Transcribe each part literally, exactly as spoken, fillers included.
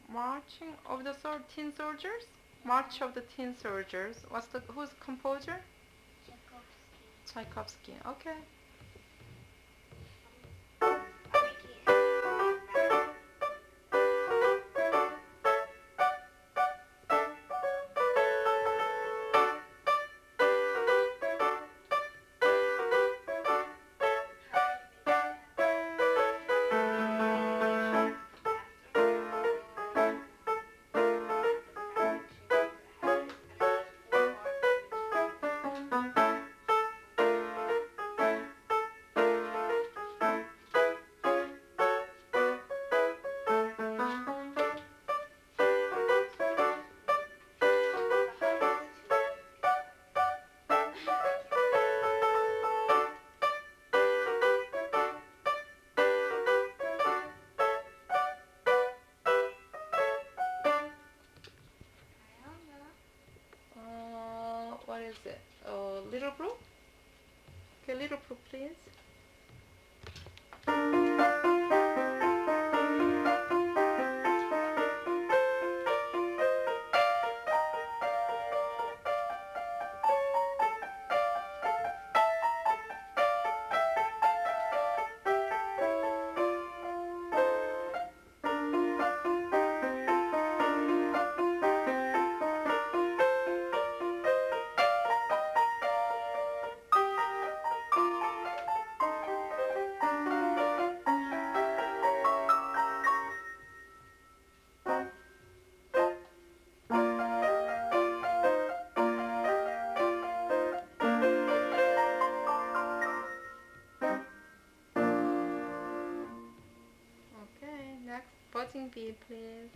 Marching of the Sol- Tin Soldiers? March of the Tin Soldiers. What's the who's composer? Tchaikovsky. Tchaikovsky. Okay. Uh, what is it? Uh, Little Brook? Okay, Little Brook, please. Okay, next, buzzing bee, please.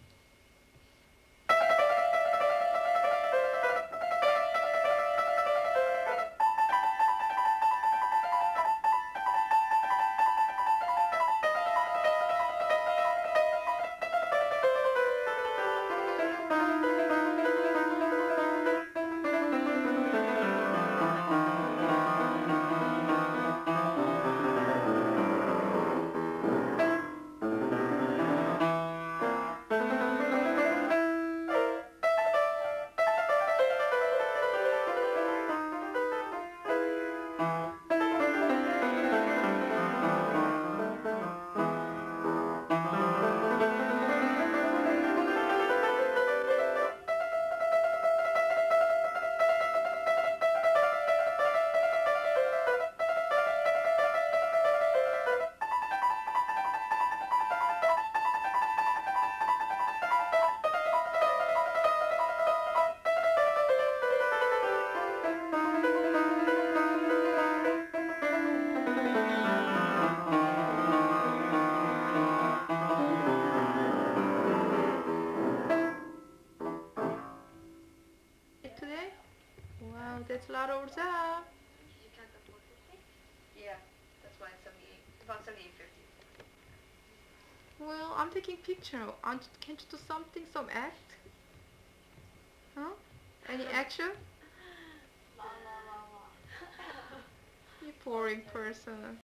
Today? Wow, that's a lot of job. Did you count the four fifty? Yeah, that's why it's seventy-eight. About seventy-eight fifty. Well, I'm taking picture. Aren't, can't you do something, some act? Huh? Any action? La la la la. You boring person.